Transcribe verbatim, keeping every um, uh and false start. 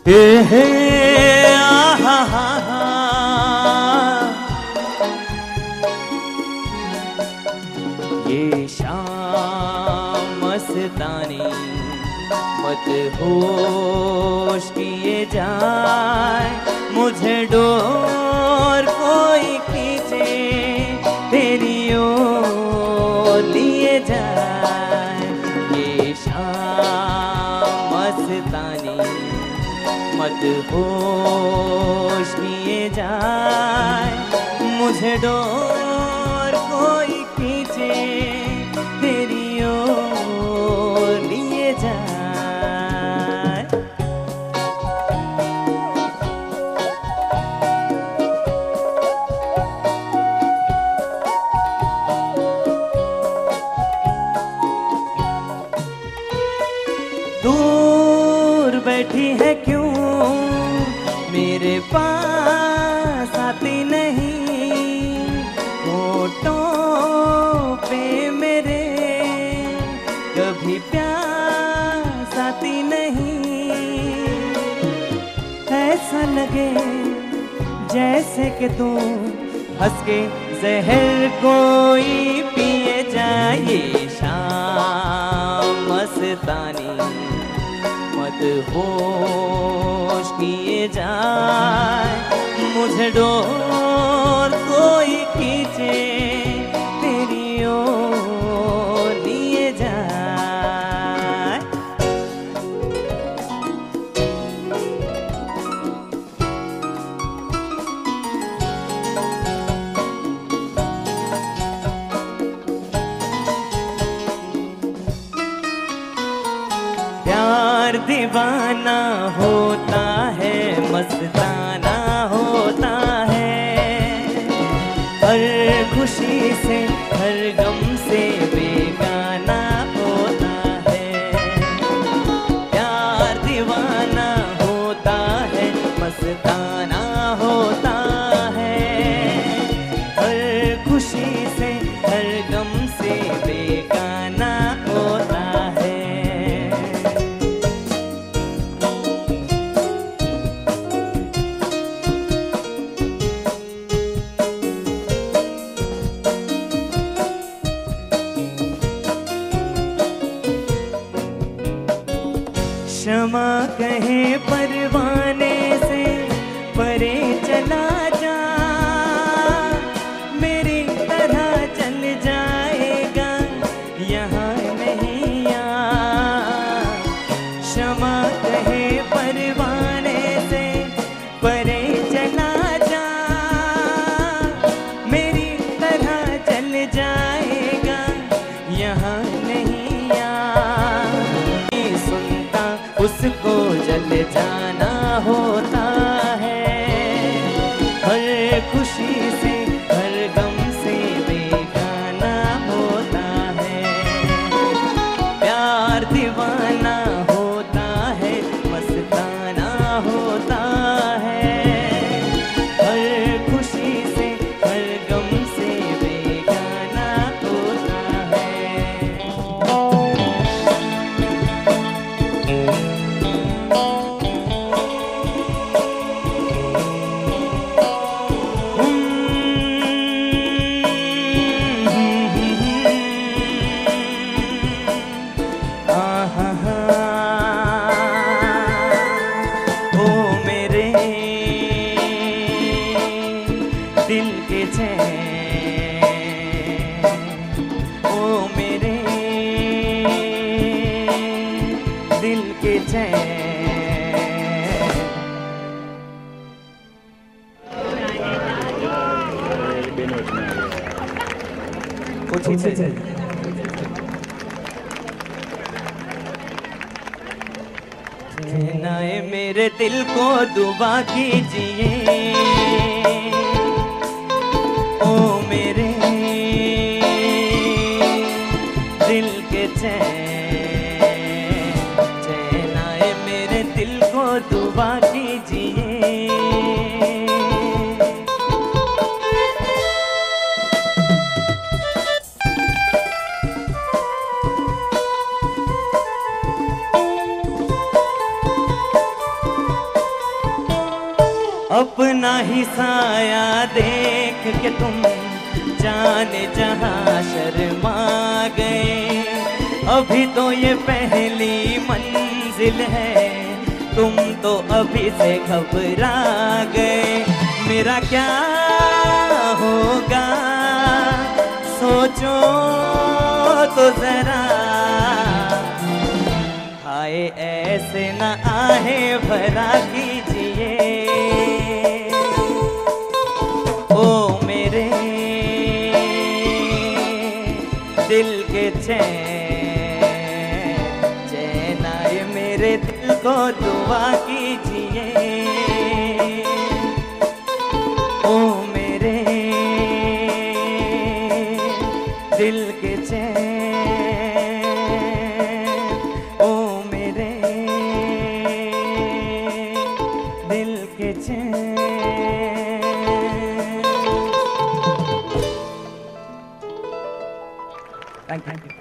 हे हे आहा हा हा, ये शाम मस्तानी मत होश किए जाए, मुझे डोर कोई खींचे तेरी ओर लिए जाए। ये शाम मस्तानी मत होश किए जाए, मुझे डोर कोई खींचे तेरी ओर लिए जाए। दूर बैठी है क्यों मेरे पास आती नहीं, होठों पे मेरे कभी प्यास आती नहीं। ऐसा लगे जैसे कि तू हंस के जहर कोई पिए जाए। शाम मस्तानी मत होश किए जाए, मुझे डोर कोई खींचे तेरी ओर लिए जाए। प्यार दीवाना होता है, मस्ताना होता है, हर खुशी से हर गम से बेगाना होता है। प्यार दीवाना होता है, मस्ताना होता है, हर खुशी से हर गम से बेगाना होता है। क्षमा कहे परवाने से परे चला जा, मेरी तरह चल जाएगा यहाँ नहीं आ। क्षमा कहे परवाने से परे चला जा, मेरी तरह चल जाएगा यहाँ नहीं आ। उसको जल जाना होता है, हर खुशी से हर गम से बेगाना होता है। प्यार दीवाना होता है, मस्ताना होता है, हर खुशी से हर गम से बेगाना होता है। कहनाए मेरे दिल को दुआ कीजिए, ओ मेरे दिल के चैन, चैनाए मेरे दिल को दुआ कीजिए। अपना ही साया देख के तुम जाने जहां शर्मा गए। अभी तो ये पहली मंजिल है, तुम तो अभी से घबरा गए। मेरा क्या होगा सोचो तो जरा, हाय ऐसे न आहे भरा कीजिए। ओ मेरे दिल के चैन चैन आए मेरे दिल को दुआ कीजिए। ओ मेरे दिल के चैन, ओ मेरे दिल के चैन। Thank you.